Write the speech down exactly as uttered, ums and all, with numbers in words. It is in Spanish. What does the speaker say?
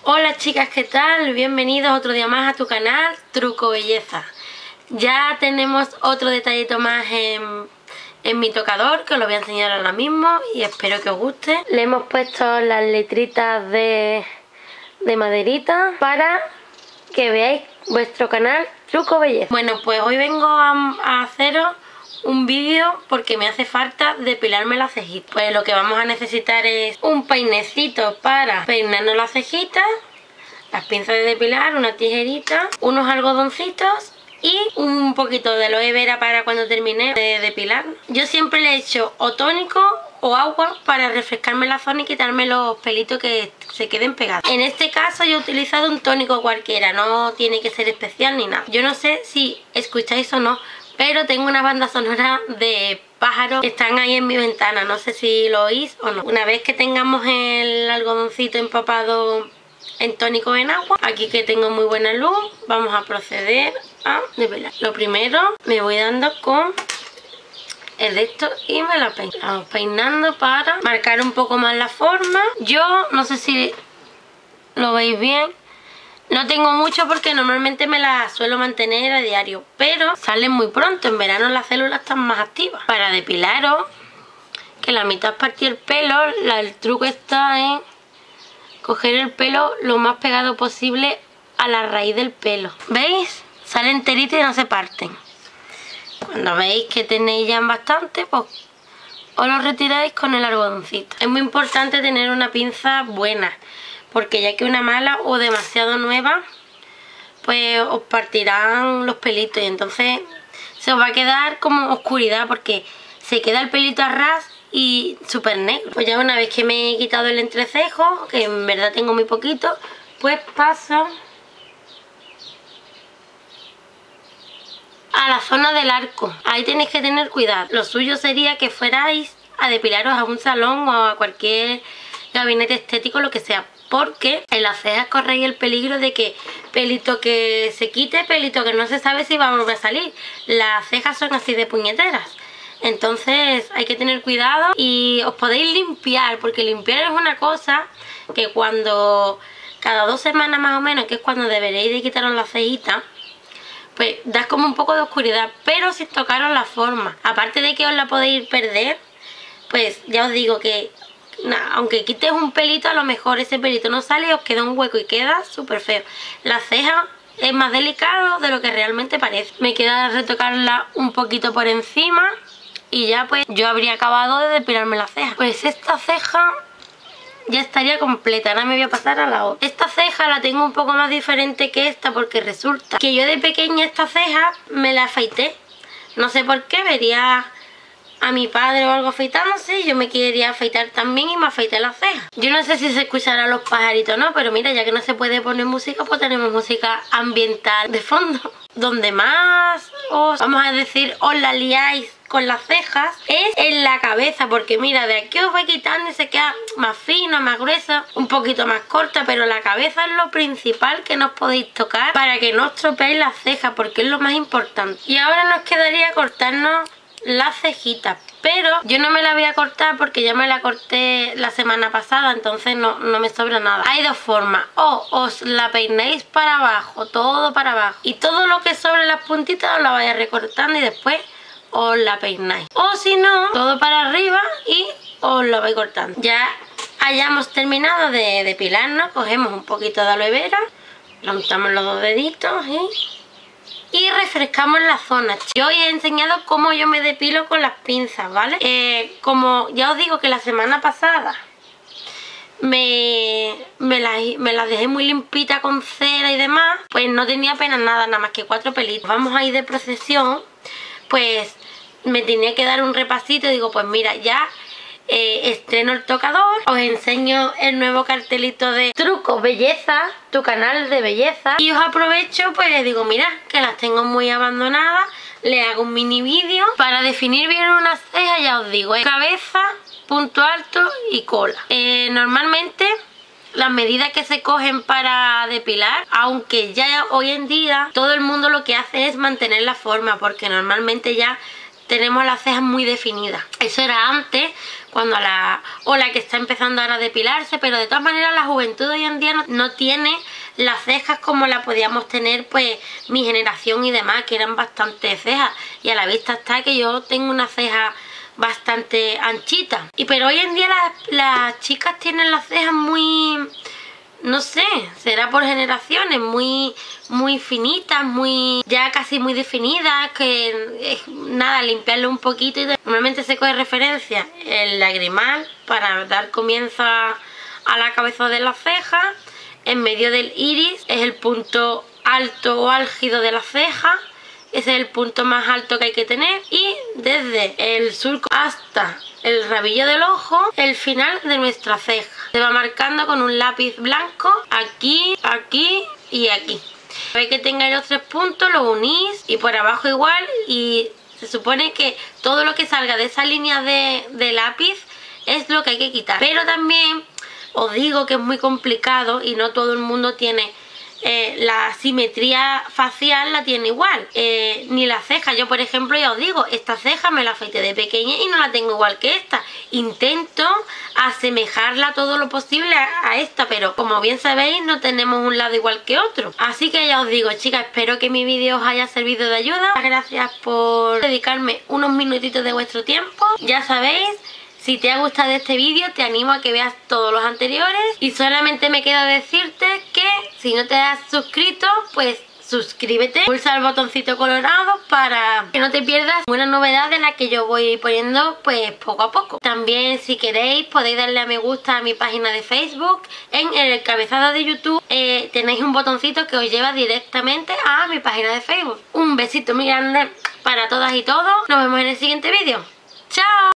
Hola chicas, ¿qué tal? Bienvenidos otro día más a tu canal Truco Belleza. Ya tenemos otro detallito más en, en mi tocador, que os lo voy a enseñar ahora mismo y espero que os guste. Le hemos puesto las letritas de, de maderita para que veáis vuestro canal Truco Belleza. Bueno, pues hoy vengo a, a haceros un vídeo porque me hace falta depilarme las cejitas. Pues lo que vamos a necesitar es un peinecito para peinarnos las cejitas, las pinzas de depilar, una tijerita, unos algodoncitos y un poquito de aloe vera para cuando termine de depilar. Yo siempre le echo o tónico o agua para refrescarme la zona y quitarme los pelitos que se queden pegados. En este caso yo he utilizado un tónico cualquiera, no tiene que ser especial ni nada. Yo no sé si escucháis o no, pero tengo una banda sonora de pájaros que están ahí en mi ventana, no sé si lo oís o no. Una vez que tengamos el algodoncito empapado en tónico en agua, aquí que tengo muy buena luz, vamos a proceder a depilar. Lo primero me voy dando con el de esto y me la peino. Vamos peinando para marcar un poco más la forma. Yo no sé si lo veis bien. No tengo mucho porque normalmente me las suelo mantener a diario, pero salen muy pronto. En verano las células están más activas. Para depilaros, que la mitad es partir el pelo, la, el truco está en coger el pelo lo más pegado posible a la raíz del pelo. ¿Veis? Sale enterito y no se parten. Cuando veis que tenéis ya bastante, pues os lo retiráis con el algodoncito. Es muy importante tener una pinza buena, porque ya que una mala o demasiado nueva, pues os partirán los pelitos y entonces se os va a quedar como oscuridad, porque se queda el pelito a ras y súper negro. Pues ya una vez que me he quitado el entrecejo, que en verdad tengo muy poquito, pues paso a la zona del arco. Ahí tenéis que tener cuidado. Lo suyo sería que fuerais a depilaros a un salón o a cualquier gabinete estético, lo que sea, porque en las cejas corréis el peligro de que pelito que se quite, pelito que no se sabe si va a volver a salir. Las cejas son así de puñeteras, entonces hay que tener cuidado y os podéis limpiar, porque limpiar es una cosa que cuando cada dos semanas más o menos, que es cuando deberéis de quitaros las cejitas, pues da como un poco de oscuridad, pero sin tocaros la forma. Aparte de que os la podéis perder, pues ya os digo que nah, aunque quites un pelito, a lo mejor ese pelito no sale y os queda un hueco y queda súper feo. La ceja es más delicado de lo que realmente parece. Me queda retocarla un poquito por encima y ya pues yo habría acabado de depilarme la ceja. Pues esta ceja ya estaría completa. Ahora me voy a pasar a la otra. Esta ceja la tengo un poco más diferente que esta, porque resulta que yo de pequeña esta ceja me la afeité. No sé por qué, vería a mi padre o algo afeitándose y yo me quería afeitar también y me afeité las cejas. Yo no sé si se escucharán los pajaritos o no, pero mira, ya que no se puede poner música, pues tenemos música ambiental de fondo. Donde más os, vamos a decir, os la liáis con las cejas es en la cabeza, porque mira, de aquí os va quitando y se queda más fina, más gruesa, un poquito más corta, pero la cabeza es lo principal que no os podéis tocar para que no os tropeéis las cejas, porque es lo más importante. Y ahora nos quedaría cortarnos las cejitas, pero yo no me la voy a cortar porque ya me la corté la semana pasada, entonces no, no me sobra nada. Hay dos formas: o os la peináis para abajo, todo para abajo, y todo lo que sobre las puntitas os la vais recortando y después os la peináis, o si no, todo para arriba y os lo vais cortando. Ya hayamos terminado de depilarnos, cogemos un poquito de aloe vera, lo untamos los dos deditos y y refrescamos la zona. Yo os he enseñado cómo yo me depilo con las pinzas, ¿vale? Eh, como ya os digo que la semana pasada me, me, las, me las dejé muy limpita con cera y demás, pues no tenía apenas nada, nada más que cuatro pelitos. Vamos a ir de procesión, pues me tenía que dar un repasito y digo, pues mira, ya Eh, estreno el tocador, os enseño el nuevo cartelito de Truco Belleza, tu canal de belleza, y os aprovecho, pues digo, mira, que las tengo muy abandonadas, le hago un mini vídeo para definir bien unas cejas. Ya os digo, eh, cabeza, punto alto y cola. Eh, normalmente las medidas que se cogen para depilar, aunque ya hoy en día todo el mundo lo que hace es mantener la forma, porque normalmente ya tenemos las cejas muy definidas. Eso era antes, cuando la... o la que está empezando ahora a depilarse, pero de todas maneras la juventud hoy en día no, no tiene las cejas como la podíamos tener pues mi generación y demás, que eran bastante cejas, y a la vista está que yo tengo una ceja bastante anchita. Y pero hoy en día las, las chicas tienen las cejas muy... no sé, será por generaciones, muy muy finitas, muy ya casi muy definidas, que es nada, limpiarlo un poquito y de, normalmente se coge referencia el lagrimal para dar comienzo a, a la cabeza de la ceja. En medio del iris es el punto alto o álgido de la ceja, ese es el punto más alto que hay que tener, y desde el surco hasta el rabillo del ojo, el final de nuestra ceja. Se va marcando con un lápiz blanco aquí, aquí y aquí. Veis que tengáis los tres puntos, los unís y por abajo igual, y se supone que todo lo que salga de esa línea de, de lápiz es lo que hay que quitar. Pero también os digo que es muy complicado y no todo el mundo tiene eh, la simetría facial la tiene igual, eh, ni la ceja. Yo por ejemplo ya os digo, esta ceja me la afeité de pequeña y no la tengo igual que esta. Intento asemejarla todo lo posible a, a esta, pero como bien sabéis no tenemos un lado igual que otro. Así que ya os digo, chicas, espero que mi vídeo os haya servido de ayuda. Gracias por dedicarme unos minutitos de vuestro tiempo. Ya sabéis, si te ha gustado este vídeo te animo a que veas todos los anteriores, y solamente me queda decirte que si no te has suscrito pues suscríbete, pulsa el botoncito colorado para que no te pierdas buenas novedades de las que yo voy poniendo pues poco a poco. También si queréis podéis darle a me gusta a mi página de Facebook. En el encabezado de YouTube eh, tenéis un botoncito que os lleva directamente a mi página de Facebook. Un besito muy grande para todas y todos, nos vemos en el siguiente vídeo. ¡Chao!